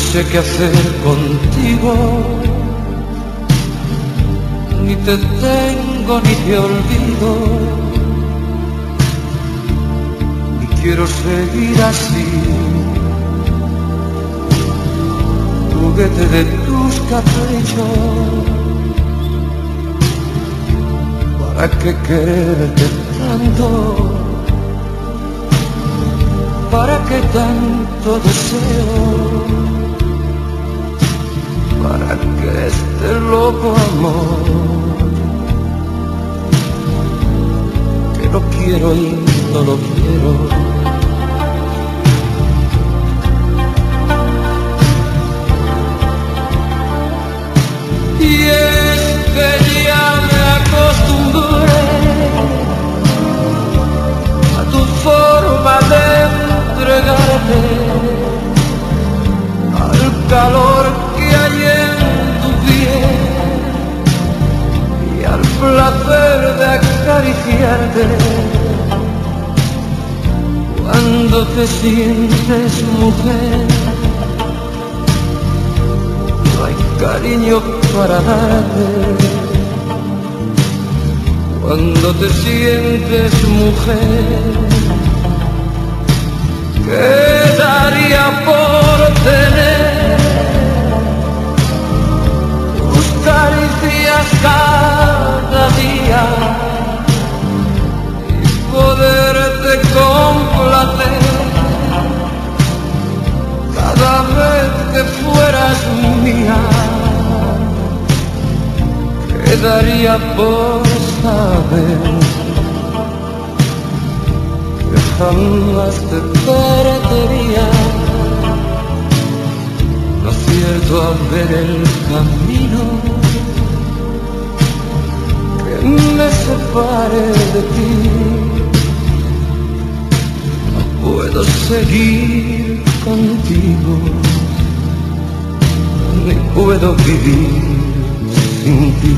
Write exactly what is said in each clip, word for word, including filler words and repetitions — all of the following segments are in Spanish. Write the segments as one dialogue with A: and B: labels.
A: sé qué hacer contigo, ni te tengo ni te olvido, ni quiero seguir así, juguete de tus caprichos. ¿Para qué quererte tanto? ¿Para qué tanto deseo? ¿Para qué este loco amor? Que lo quiero y no lo quiero. Y es que ya me acostumbré a tu forma de entregarte, al calor que hay en tu piel y al placer de acariciarte. Cuando te sientes mujer, no hay cariño para darte. Cuando te sientes mujer, ¿qué daría por tener tus caricias cada día y poderte complacer cada vez que fueras mía? ¿Qué daría por saber que jamás te perdería? No acierto a ver el camino que me separe de ti. No puedo seguir contigo, ni puedo vivir sin ti.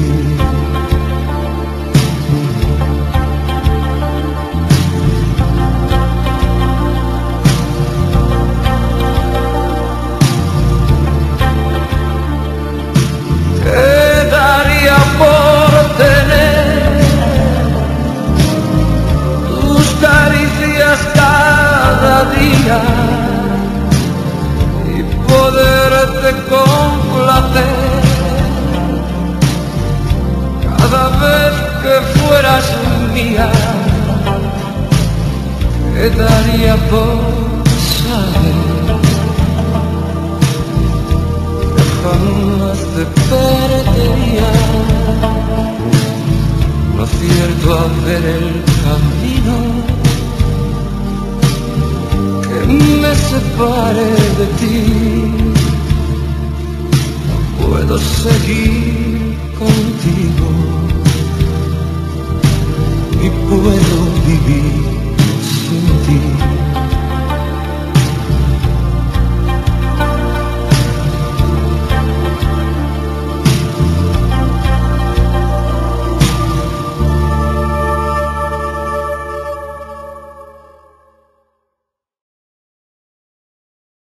A: Cada día y poderte complacer cada vez que fueras mía. ¿Qué daría por saber que jamás te perdería? No acierto a ver el camino me separe de ti. No puedo seguir contigo, ni puedo vivir sin ti.